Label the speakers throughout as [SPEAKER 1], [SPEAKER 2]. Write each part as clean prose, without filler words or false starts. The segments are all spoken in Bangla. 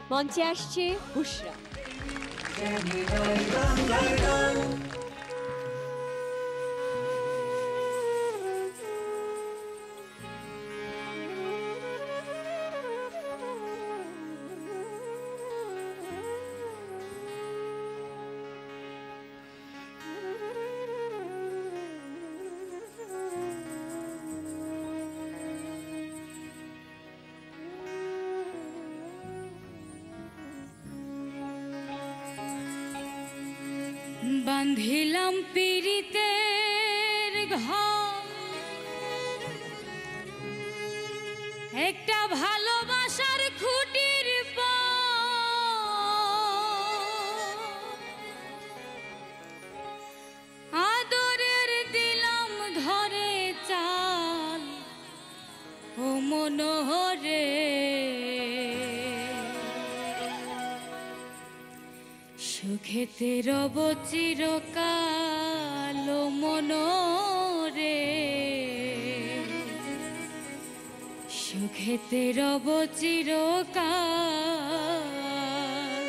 [SPEAKER 1] মঞ্চে আসছে বুশরা।
[SPEAKER 2] বাঁধিলাম পীড়িতের ঘর, একটা ভালোবাসার খুঁটির আদরের দিলাম ধরে চাল ও মনোহরে, সুখেতে রব চিরকাল মনোরে, সুখেতে রব চিরকাল।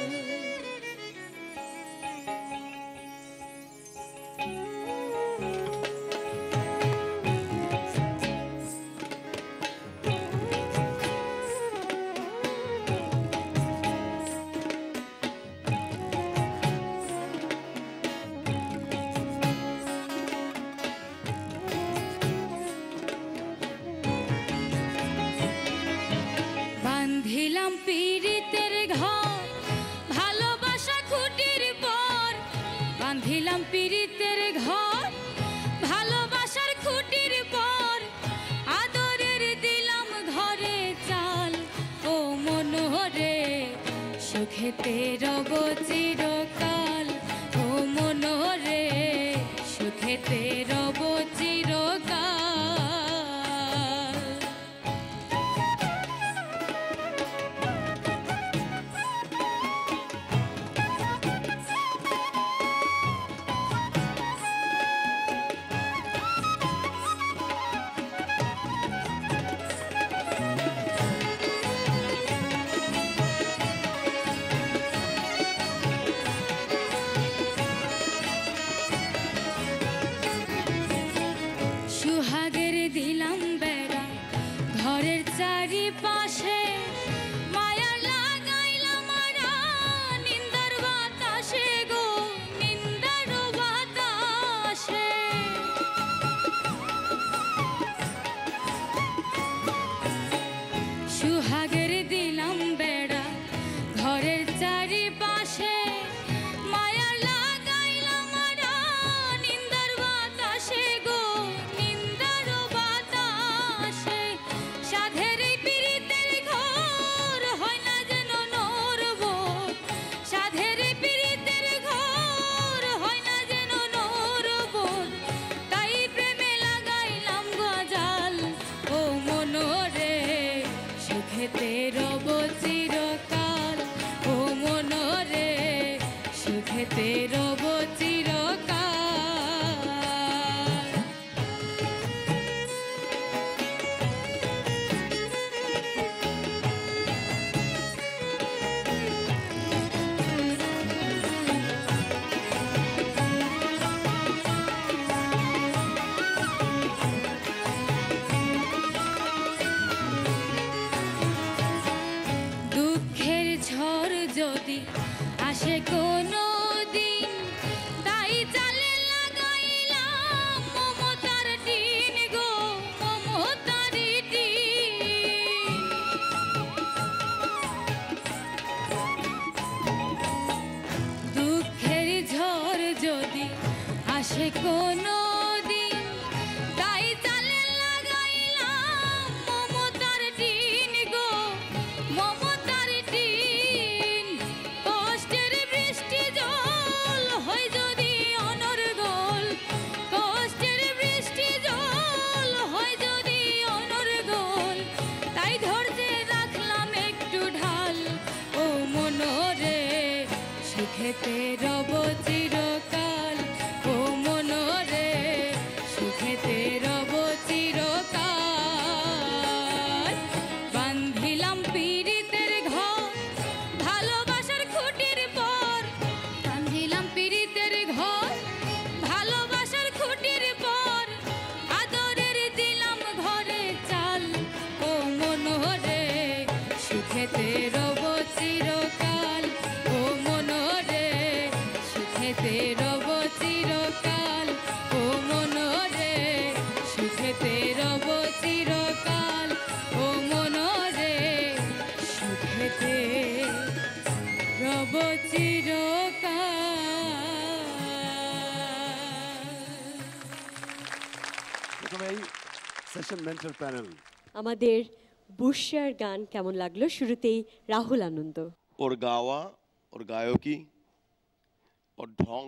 [SPEAKER 2] বাঁধিলাম পীড়িতের ঘর, ভালোবাসা খুঁটির পর, বাঁধিলাম পীড়িতের ঘর, ভালোবাসার খুঁটির পর, আদরের দিলাম ঘরে চাল ও মনোহরে, সুখেতে রব চিরকাল ও মনোহরে, সুখেতে রব চিরকাল। সুহাগের দিলাম বেড়া ঘরের চারিপাশে, মায়া লাগাইলাম নিন্দার বাতাসে গো, নিন্দার বাতাসে। সুহাগের দিলাম বেড়া ঘরের চারিপাশে, মায়া লাগাইলাম নিন্দার বাতাসে গো, নিন্দার বাতাসে। সাধের পীড়িতের ঘর হয় না যেন নরবর, সাধের পীড়িতের ঘর হয় না যেন নরবর, তাই প্রেমে লাগাইলাম গজাল ও মনোরে, সুখেতে রব চিরকাল ও মনোরে, সুখেতে রব চিরকাল। দুঃখের ঝড় যদি আসে কোনো দিন, তাই চালে লাগাইলাম মমতার টিন গো, মমতার টিন। দুঃখের ঝড় যদি আসে কোনো দিন, তাই চালে লাগাইলাম মমতার টিন গো, মমতার টিন। কষ্টের বৃষ্টি জল হয় যদি অনর্গল, কষ্টের বৃষ্টি জল হয় যদি অনর্গল, তাই ধরতে রাখলাম একটু ঢাল ও মনোরে, সুখেতে রব চিরকাল ও মনোরে, সুখেতে রব চিরকাল। বাঁধিলাম পীড়িতের ঘর, চিরকাল।
[SPEAKER 3] সেশন মেন্টর প্যানেল,
[SPEAKER 1] আমাদের বুশরার গান কেমন লাগলো? শুরুতেই রাহুল আনন্দ।
[SPEAKER 4] ওর গাওয়া, ওর গায়কী, ওর ঢং,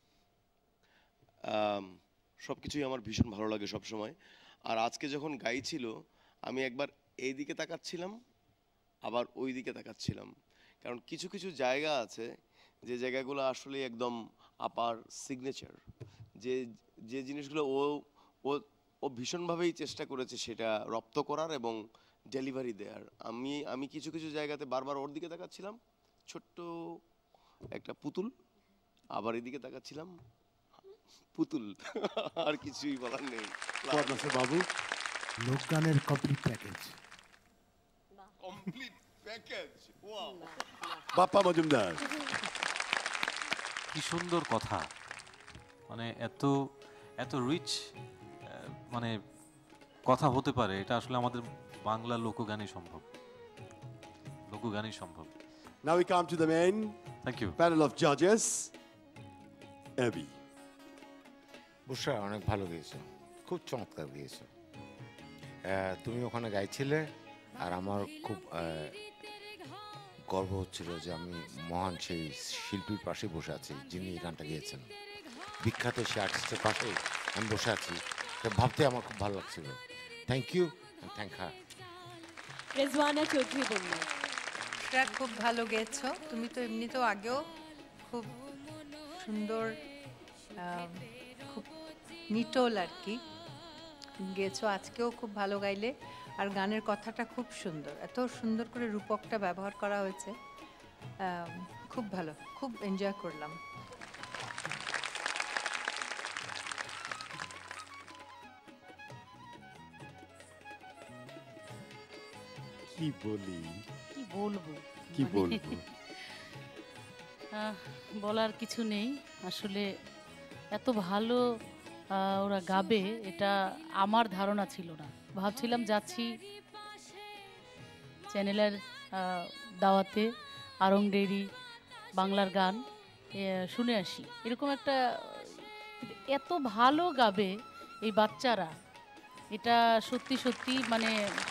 [SPEAKER 4] সব কিছুই আমার ভীষণ ভালো লাগে সব সময়। আর আজকে যখন গাইছিল আমি একবার এই দিকে তাকাচ্ছিলাম, আবার ওই দিকে তাকাচ্ছিলাম, কারণ কিছু কিছু জায়গা আছে যে জায়গাগুলো আসলে একদম আপার সিগনেচার, যে যে জিনিসগুলো ও ও ও ভীষণভাবেই চেষ্টা করেছে সেটা রপ্ত করার এবং ডেলিভারি দেওয়ার। আমি কিছু কিছু জায়গাতে বারবার ওর দিকে তাকাচ্ছিলাম, ছোট্ট একটা পুতুল, আবার এদিকে তাকাচ্ছিলাম, পুতুল। আর কিছুই বলার নেই।
[SPEAKER 3] পদ্মাসর বাবু,
[SPEAKER 5] লোকগানের complete package.
[SPEAKER 4] Complete package, wow.
[SPEAKER 3] Bappa Majumdar,
[SPEAKER 6] কি সুন্দর কথা, মানে এত এত রিচ মানে কথা হতে পারে, এটা আসলে আমাদের বাংলা লোকগানই সম্ভব, লোকগানই সম্ভব।
[SPEAKER 3] now we come to the main
[SPEAKER 6] thank you.
[SPEAKER 3] panel of judges. Abby,
[SPEAKER 7] Bushra অনেক ভালো গেয়েছো, খুব চমৎকার গেয়েছো। তুমি ওখানে গাইছিলে আর আমার খুব গর্ব হচ্ছিল যে আমি মহান সেই শিল্পীর পাশে বসে আছি যিনি এই গানটা গেয়েছেন, বিখ্যাত সেই আর্টিস্টের পাশে আমি বসে আছি। তো ভাবতে আমার খুব ভালো লাগছিল। Thank you, thank her.
[SPEAKER 1] Rezwana Chowdhury Bonna.
[SPEAKER 8] খুব ভালো গেয়েছো। তুমি তো এমনিতেও আগেও খুব সুন্দর, খুব নিটোল আর কি গেয়েছো, আজকেও খুব ভালো গাইলে। আর গানের কথাটা খুব সুন্দর, এত সুন্দর করে রূপকটা ব্যবহার করা হয়েছে, খুব ভালো, খুব এনজয় করলাম।
[SPEAKER 3] কি বলি,
[SPEAKER 9] কি বলবো,
[SPEAKER 3] কি বলবো,
[SPEAKER 9] বলার কিছু নেই আসলে। এত ভালো ওরা গাবে এটা আমার ধারণা ছিল না। ভাবছিলাম যাচ্ছি চ্যানেলের দাওয়াতে, আরং ডেইরি বাংলার গান শুনে আসি, এরকম একটা এত ভালো গাবে এই বাচ্চারা, এটা সত্যি সত্যি মানে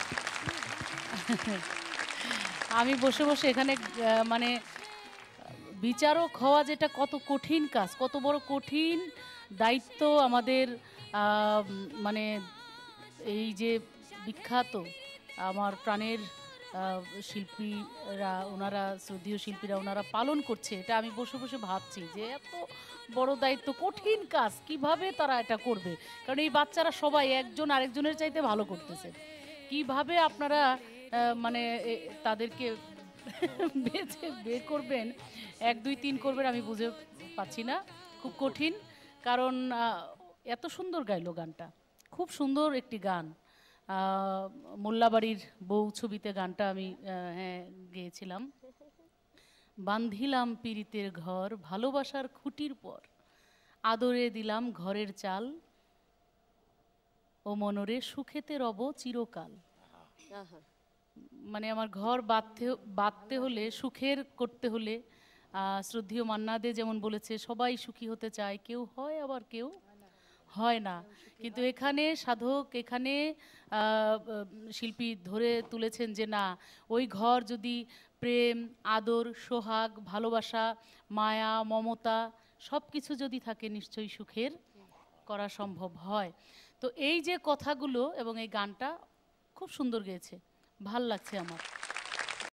[SPEAKER 9] আমি বসে বসে এখানে মানে বিচারক হওয়া যেটা কত কঠিন কাজ, কত বড় কঠিন দায়িত্ব আমাদের। মানে এই যে বিখ্যাত আমার প্রাণের শিল্পীরা, ওনারা শ্রদ্ধেয় শিল্পীরা, ওনারা পালন করছে, এটা আমি বসে বসে ভাবছি যে এত বড় দায়িত্ব, কঠিন কাজ, কিভাবে তারা এটা করবে। কারণ এই বাচ্চারা সবাই একজন আরেকজনের চাইতে ভালো করতেছে। কিভাবে আপনারা মানে তাদেরকে বেছে বের করবেন, 1 2 3 করবেন, আমি বুঝে পাচ্ছি না, খুব কঠিন। কারণ এত সুন্দর গাইলো গানটা, খুব সুন্দর একটি গান। মোল্লাবাড়ির বউ ছবিতে গানটা আমি হ্যাঁ গেয়েছিলাম। বান্ধিলাম পীড়িতের ঘর ভালোবাসার খুঁটির পর, আদরে দিলাম ঘরের চাল, ও মনরে সুখেতে রব চিরকাল। মানে আমার ঘর বাঁধতে হলে, সুখের করতে হলে, শ্রদ্ধেয় মান্না দে যেমন বলেছে সবাই সুখী হতে চায়, কেউ হয় আবার কেউ হয় না। কিন্তু এখানে সাধক, এখানে শিল্পী ধরে তুলেছেন যে না, ওই ঘর যদি প্রেম, আদর, সোহাগ, ভালোবাসা, মায়া, মমতা সব কিছু যদি থাকে, নিশ্চয়ই সুখের করা সম্ভব হয়। তো এই যে কথাগুলো এবং এই গানটা খুব সুন্দর গেয়েছে, ভাল লাগছে আমার।